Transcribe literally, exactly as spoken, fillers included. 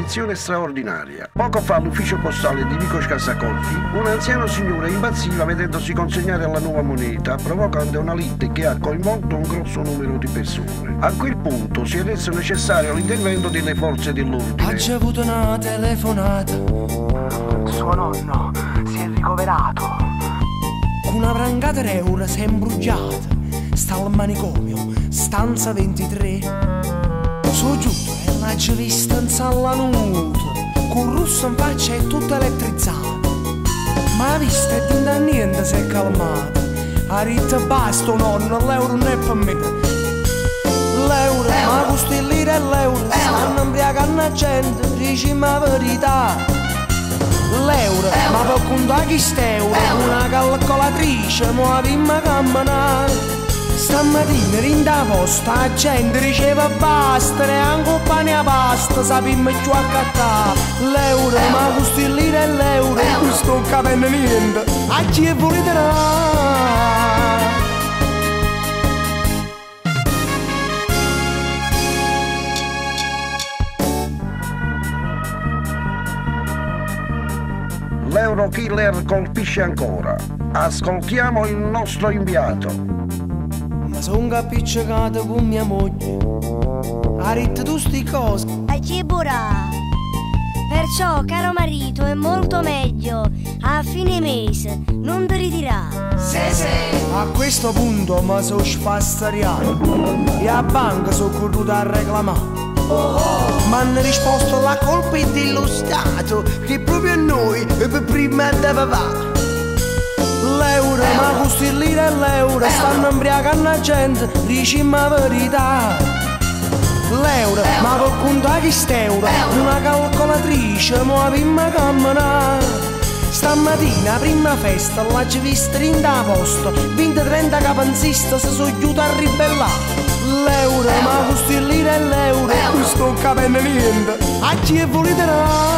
situazione straordinaria. Poco fa all'ufficio postale di Vico Scassacolfi un anziano signore impazziva vedendosi consegnare la nuova moneta, provocando una lite che ha coinvolto un grosso numero di persone. A quel punto si è reso necessario l'intervento delle forze dell'ordine. Ha ricevuto una telefonata. Suo nonno si è ricoverato. Una brangata d'euro si è imbrugiata. Sta al manicomio, stanza ventitré. Su giù e l'ha già vista in sala nuda, con russo in faccia e tutto elettrizzato. Ma la vista è di da niente si è calmata. Ha detto basta nonno, l'euro non è per me. L'euro, ma questo è lire e l'euro, stanno imbriacando la gente, dici la verità. L'euro, ma per contare chi st'euro, una calcolatrice, muovimmo camminare. Stamattina in da posta la gente diceva basta, neanche un pane a pasta sappiamo più accattare. L'euro, ma questo è lire e l'euro, questo non capendo niente, a chi è volete dare? L'euro killer colpisce ancora. Ascoltiamo il nostro inviato. Ma sono appiccicato con mia moglie. Ha detto tu sti cose. A Cibura. Perciò, caro marito, è molto meglio a fine mese non ti ritirare. Sì, sì. A questo punto mi sono sfastidiato e a banca sono corruto a reclamare. Mi hanno risposto la colpa è dello Stato, che proprio a noi per prima deve va. L'euro, ma questo è lire e l'euro, stanno imbriacando la gente, diciamo la verità. L'euro, ma per contare chi st'euro, una calcolatrice, muovimmo camminare. Stamattina, prima festa, l'ha già vista in da posto, venti trenta capanzista si sono chiusi a ribellare. L'euro, ma questo è lire e l'euro, questo non capendo niente, a chi è volete dare?